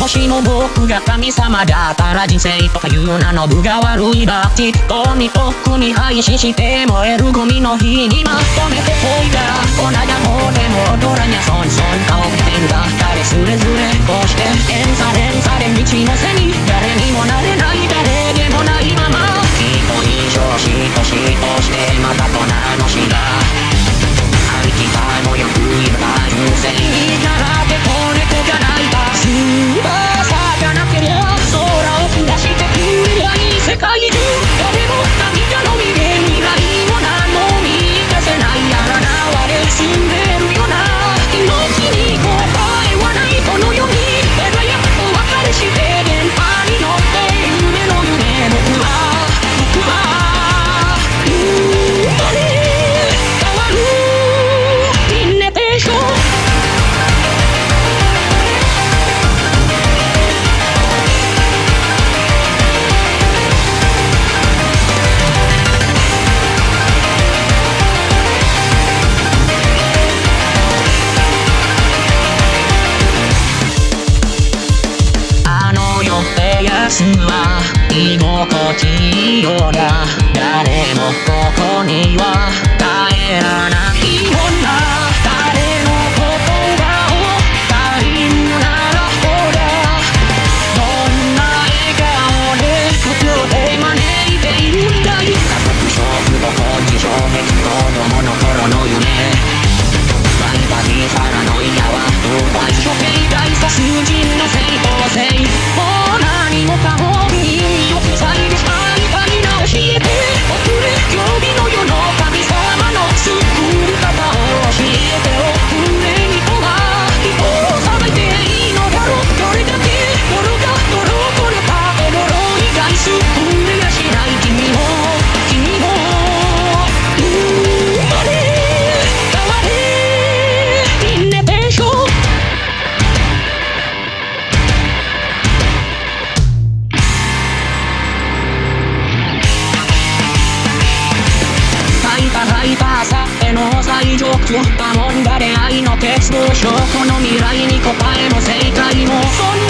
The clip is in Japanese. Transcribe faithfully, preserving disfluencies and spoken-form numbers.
もしも僕が神様だったら人生とかいう名の分が悪いだってとに遠くに配信して燃えるゴミの日にまとめておいた粉だもでも踊らにゃそんそん顔ってんだ誰それぞれこうして連鎖連鎖で道の背に誰にもなれない誰でもないまま人以上しとしとしてまたと名の死が歩きたもよくいるた純粋にからって子猫が泣いた翼がなけりゃ空を降らしてくりゃいい世界中誰も涙のみで未来も何も見出せないやらなわれ住んでるよな命に答えはないこの世に枝やっと別れして電波に乗って夢の夢僕は僕は生まれ変わるインネペーション明日は居心地いいようだ誰もここには帰らないもんな誰の言葉を借りるならほらどんな笑顔で普通で招いているんだい家族勝負どこに衝撃子供の頃の夢バイバイからの嫌は不敗処刑大殺人の正当性何もかも耳を塞いで最下にな教えておくれ競技の世の神様の作り方を教えておくれ人が人をさばいていいのだろうどれだけ泥が泥これかけ泥以外作れやしない君も君も生まれ変われインネペーションハイパーさての最上級多問が出会いの鉄道証拠の未来に答えの正解もそんな